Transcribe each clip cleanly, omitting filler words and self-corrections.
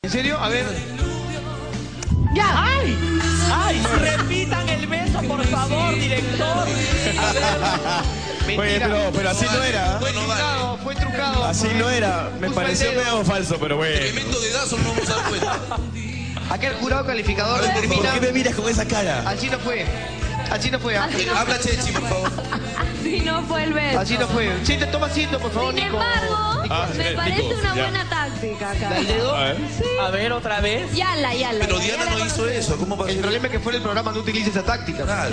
¿En serio? A ver. ¡Ya! ¡Ay! ¡Ay! Repitan el beso, por favor, director. Mentira. Oye, pero así no era. Fue trucado, fue trucado. Así no era. Me pareció medio falso, pero bueno. Tremendo dedazo, no vamos a dar cuenta. Aquel jurado calificador A ver, por determina. ¿Por qué me miras con esa cara? Así no fue. Así no fue. Así no Habla Chechi, por favor. Así no fue el beso. Así no fue. Sí, te toma asiento, por favor, Sin Nico. embargo, me parece Nico, una ya. buena táctica acá. ¿El dedo? A ver. A ver, otra vez. Yala. Pero Diana no hizo eso. ¿Cómo pasó? El problema es que fuera el programa no utiliza esa táctica. Claro.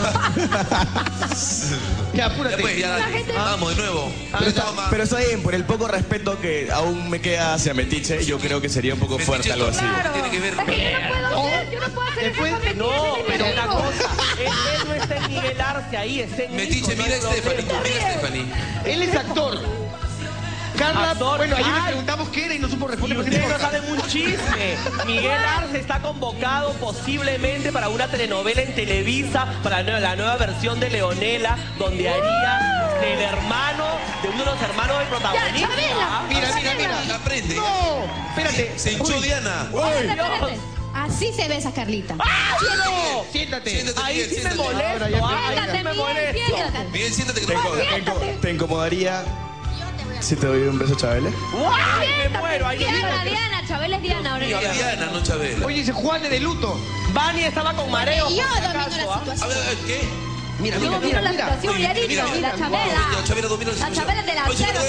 Ya, apúrate. Después, ya, La gente- vamos, de nuevo. Pero está bien, por el poco respeto que aún me queda hacia Metiche, yo creo que sería un poco fuerte algo así. Claro. Tiene que ver Es que yo no puedo hacer Después- eso con No, Metiche, pero mi una amigo. cosa. Él no está en Miguel Arce ahí, está en Metiche, Nico, mira a no hay Stephanie. problema. Mira a Stephanie. Él es actor. Carla, Actor. bueno, ayer le Ay. preguntamos qué era y no supo Y responder. ¿Por qué ustedes te no importa? saben un chisme. Miguel Arce está convocado posiblemente para una telenovela en Televisa, para la nueva versión de Leonela, donde haría del hermano, de uno de los hermanos del protagonista. Chabela. Mira. Aprende. No, espérate. Se hinchó Diana. Espérate. Así se besa Carlita. ¡No! Siéntate. Siéntate, Ahí Miguel, sí me siéntate. molesto, Ahora ya ahí Siéntate, sí me Miguel, molesto. siéntate. Miguel, siéntate que te ¿Te incomodaría si te doy un beso, Chabele? ¡Ay, me muero! Ahí Diana, Chabela es Diana ahora. Diana, no Chabela. Oye, dice Juan de luto. Vani estaba con mareo. Y yo por si domino acaso, la ¿ah? situación. A ver, ¿qué? Mira, Yo mira, domino mira, la mira. situación, Oye, ya dicho, mira, y la Ya, Chabela. Chabela domina la La situación. Chabela te la Ay, cero.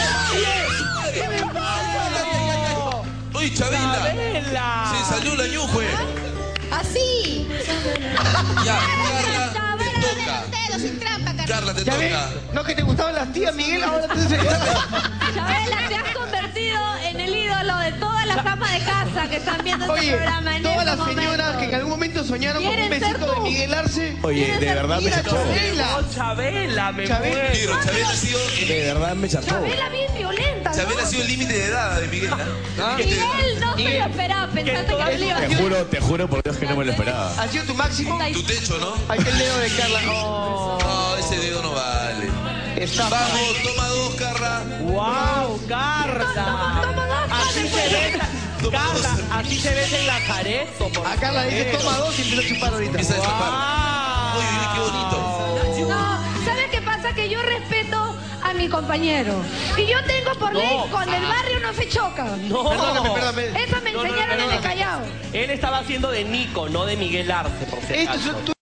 ¡Uy, Chabela! ¡Chabela! Se salió la ñujue. Así. Ya, Carla, te Dame toca. los dedos sin trampa, Carla. Carla, te ¿Ya ves? toca. No, que te gustaban las tías, Miguel, ahora te Chabela, te has convertido en el ídolo de todas las amas de casa que están viendo este Oye, programa en todas este las momento. señoras que en algún momento soñaron con un ¿Quieren ser besito de tú? Miguel Arce. Oye, de verdad me Mira, chapó. Chabela. ¡Oh, Chabela! ¡Me Chabela. muero! Pero Chabela ha sido De verdad me chapó. Chabela bien violenta, ¿no? Chabela ha sido el límite de edad de Miguel. ¿Ah? Miguel no se lo esperaba, pensaste que le iba a Te juro por Dios que no me lo esperaba. Ha sido tu máximo. Tu techo, ¿no? Ahí está el dedo de Carla. Oh, No, ese dedo no vale. está Vamos, toma dos, Carla. ¡Wow, Carla! Así se besa. Toma dos. Carla, así se besa en la Jarezo, por A Carla dice favor. toma dos y empieza a chupar ahorita. Empieza a destapar. ¡Wow! Oye, qué bonito. No, ¿sabes qué pasa? Que yo respeto a mi compañero. Y yo tengo por ley, No. cuando el barrio no se choca. No. Perdóname. Eso me enseñaron en el Callao. Él estaba haciendo de Nico, no de Miguel Arce, por si Esto acaso. es